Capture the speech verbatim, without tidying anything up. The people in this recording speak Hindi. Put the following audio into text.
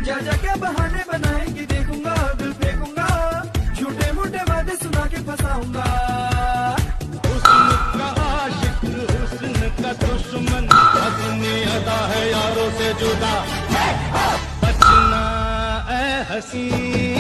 जा जा के बहाने बनाएंगी, देखूंगा दिल फेंकूंगा, झूठे मूठे वादे सुना के फंसाऊंगा। हुस्न का आशिक हुस्न का दुश्मन, अपनी अदा है यारों से जुदा, बचना ए हसीन।